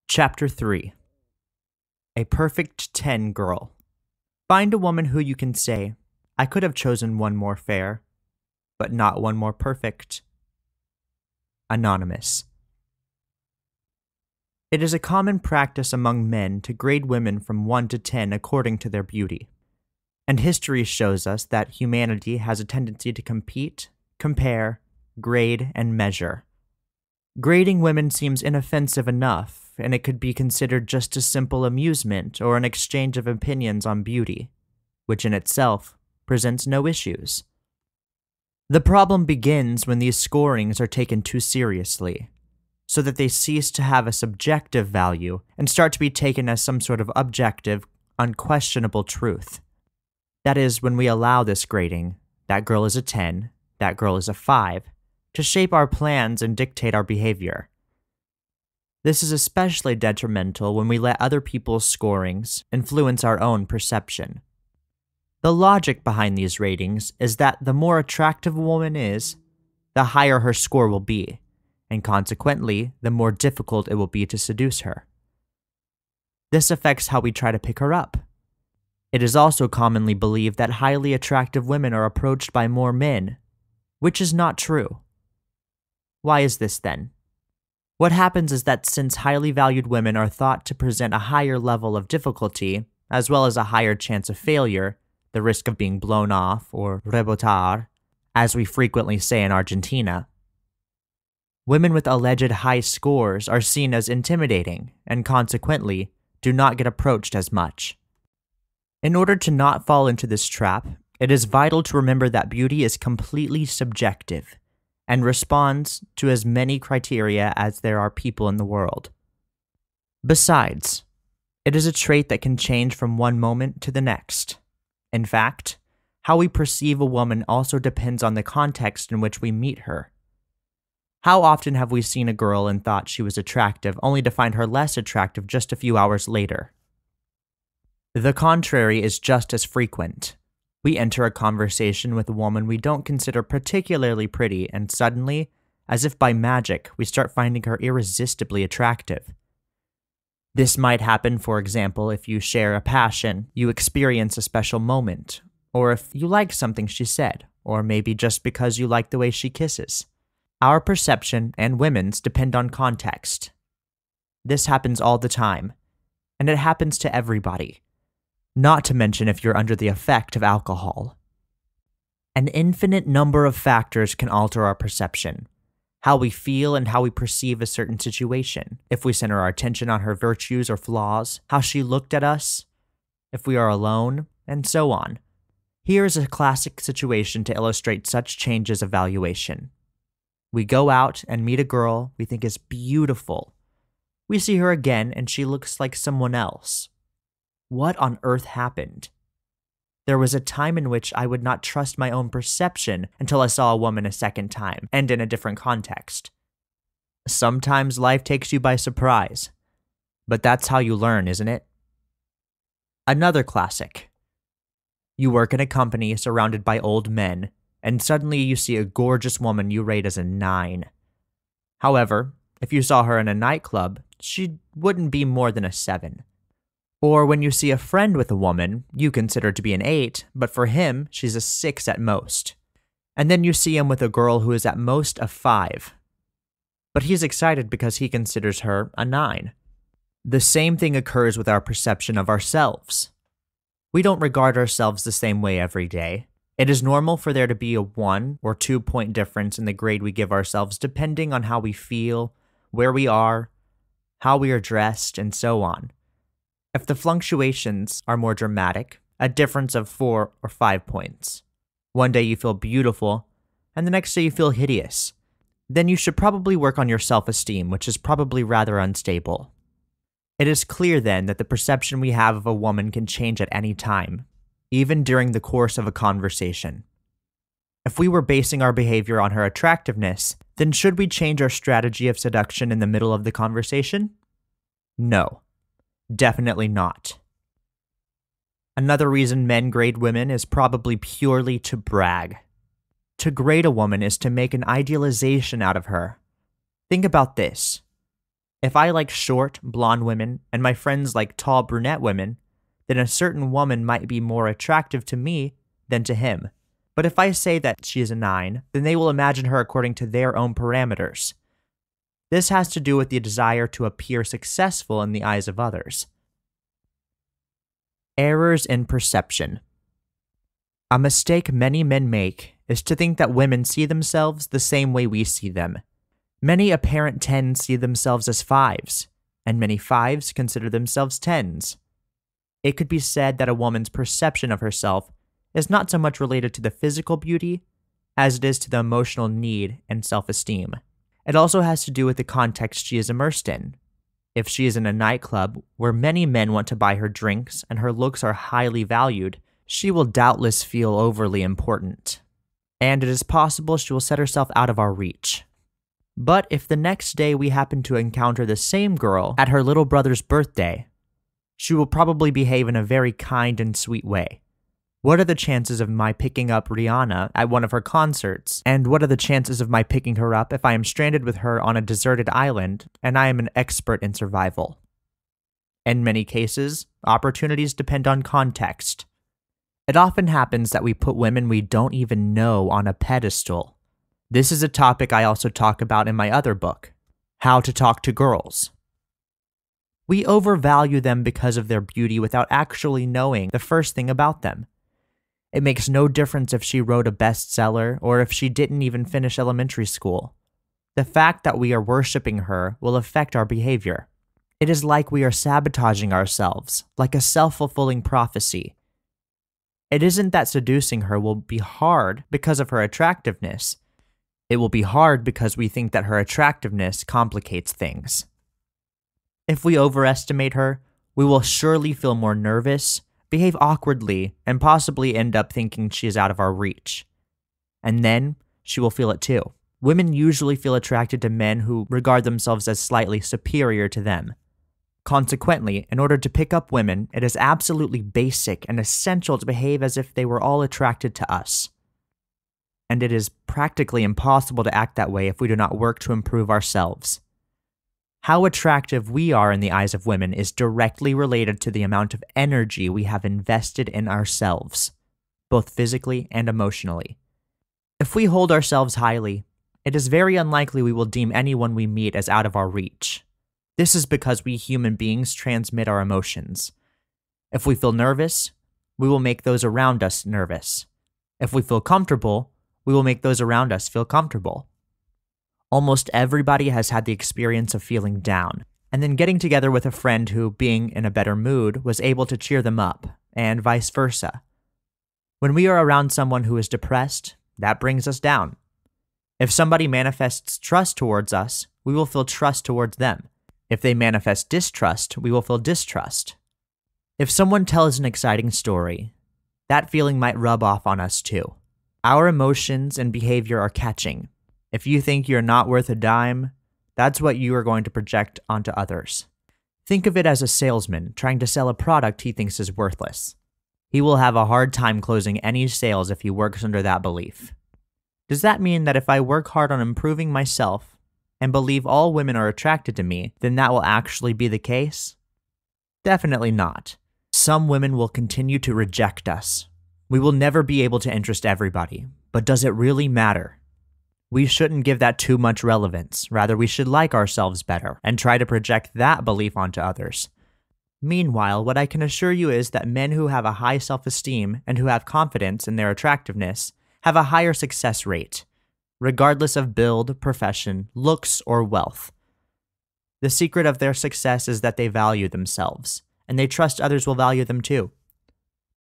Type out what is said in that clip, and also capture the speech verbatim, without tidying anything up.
Chapter three. A Perfect ten Girl. Find a woman who you can say, I could have chosen one more fair, but not one more perfect. Anonymous. It is a common practice among men to grade women from one to ten according to their beauty. And history shows us that humanity has a tendency to compete, compare, grade, and measure. Grading women seems inoffensive enough, and it could be considered just a simple amusement or an exchange of opinions on beauty, which in itself presents no issues. The problem begins when these scorings are taken too seriously, so that they cease to have a subjective value and start to be taken as some sort of objective, unquestionable truth. That is, when we allow this grading, that girl is a ten, that girl is a five, to shape our plans and dictate our behavior. This is especially detrimental when we let other people's scorings influence our own perception. The logic behind these ratings is that the more attractive a woman is, the higher her score will be, and consequently, the more difficult it will be to seduce her. This affects how we try to pick her up. It is also commonly believed that highly attractive women are approached by more men, which is not true. Why is this then? What happens is that since highly valued women are thought to present a higher level of difficulty, as well as a higher chance of failure, the risk of being blown off, or rebotar, as we frequently say in Argentina, women with alleged high scores are seen as intimidating, and consequently, do not get approached as much. In order to not fall into this trap, it is vital to remember that beauty is completely subjective, and responds to as many criteria as there are people in the world. Besides, it is a trait that can change from one moment to the next. In fact, how we perceive a woman also depends on the context in which we meet her. How often have we seen a girl and thought she was attractive, only to find her less attractive just a few hours later? The contrary is just as frequent. We enter a conversation with a woman we don't consider particularly pretty, and suddenly, as if by magic, we start finding her irresistibly attractive. This might happen, for example, if you share a passion, you experience a special moment, or if you like something she said, or maybe just because you like the way she kisses. Our perception, and women's, depend on context. This happens all the time, and it happens to everybody. Not to mention if you're under the effect of alcohol. An infinite number of factors can alter our perception, how we feel and how we perceive a certain situation, if we center our attention on her virtues or flaws, how she looked at us, if we are alone, and so on. Here is a classic situation to illustrate such changes of valuation. We go out and meet a girl we think is beautiful. We see her again and she looks like someone else. What on earth happened? There was a time in which I would not trust my own perception until I saw a woman a second time, and in a different context. Sometimes life takes you by surprise, but that's how you learn, isn't it? Another classic. You work in a company surrounded by old men, and suddenly you see a gorgeous woman you rate as a nine. However, if you saw her in a nightclub, she wouldn't be more than a seven. Or when you see a friend with a woman, you consider to be an eight, but for him, she's a six at most. And then you see him with a girl who is at most a five. But he's excited because he considers her a nine. The same thing occurs with our perception of ourselves. We don't regard ourselves the same way every day. It is normal for there to be a one or two point difference in the grade we give ourselves depending on how we feel, where we are, how we are dressed, and so on. If the fluctuations are more dramatic, a difference of four or five points. One day you feel beautiful, and the next day you feel hideous. Then you should probably work on your self-esteem, which is probably rather unstable. It is clear then that the perception we have of a woman can change at any time, even during the course of a conversation. If we were basing our behavior on her attractiveness, then should we change our strategy of seduction in the middle of the conversation? No. Definitely not. Another reason men grade women is probably purely to brag. To grade a woman is to make an idealization out of her. Think about this. If I like short, blonde women and my friends like tall, brunette women, then a certain woman might be more attractive to me than to him. But if I say that she is a nine, then they will imagine her according to their own parameters. This has to do with the desire to appear successful in the eyes of others. Errors in perception. A mistake many men make is to think that women see themselves the same way we see them. Many apparent tens see themselves as fives, and many fives consider themselves tens. It could be said that a woman's perception of herself is not so much related to the physical beauty as it is to the emotional need and self-esteem. It also has to do with the context she is immersed in. If she is in a nightclub where many men want to buy her drinks and her looks are highly valued, she will doubtless feel overly important. And it is possible she will set herself out of our reach. But if the next day we happen to encounter the same girl at her little brother's birthday, she will probably behave in a very kind and sweet way. What are the chances of my picking up Rihanna at one of her concerts? And what are the chances of my picking her up if I am stranded with her on a deserted island and I am an expert in survival? In many cases, opportunities depend on context. It often happens that we put women we don't even know on a pedestal. This is a topic I also talk about in my other book, How to Talk to Girls. We overvalue them because of their beauty without actually knowing the first thing about them. It makes no difference if she wrote a bestseller or if she didn't even finish elementary school. The fact that we are worshiping her will affect our behavior. It is like we are sabotaging ourselves, like a self-fulfilling prophecy. It isn't that seducing her will be hard because of her attractiveness. It will be hard because we think that her attractiveness complicates things. If we overestimate her, we will surely feel more nervous, behave awkwardly, and possibly end up thinking she is out of our reach. And then, she will feel it too. Women usually feel attracted to men who regard themselves as slightly superior to them. Consequently, in order to pick up women, it is absolutely basic and essential to behave as if they were all attracted to us. And it is practically impossible to act that way if we do not work to improve ourselves. How attractive we are in the eyes of women is directly related to the amount of energy we have invested in ourselves, both physically and emotionally. If we hold ourselves highly, it is very unlikely we will deem anyone we meet as out of our reach. This is because we human beings transmit our emotions. If we feel nervous, we will make those around us nervous. If we feel comfortable, we will make those around us feel comfortable. Almost everybody has had the experience of feeling down, and then getting together with a friend who, being in a better mood, was able to cheer them up, and vice versa. When we are around someone who is depressed, that brings us down. If somebody manifests trust towards us, we will feel trust towards them. If they manifest distrust, we will feel distrust. If someone tells an exciting story, that feeling might rub off on us too. Our emotions and behavior are catching. If you think you're not worth a dime, that's what you are going to project onto others. Think of it as a salesman trying to sell a product he thinks is worthless. He will have a hard time closing any sales if he works under that belief. Does that mean that if I work hard on improving myself and believe all women are attracted to me, then that will actually be the case? Definitely not. Some women will continue to reject us. We will never be able to interest everybody, but does it really matter? We shouldn't give that too much relevance. Rather, we should like ourselves better and try to project that belief onto others. Meanwhile, what I can assure you is that men who have a high self-esteem and who have confidence in their attractiveness have a higher success rate, regardless of build, profession, looks, or wealth. The secret of their success is that they value themselves, and they trust others will value them too.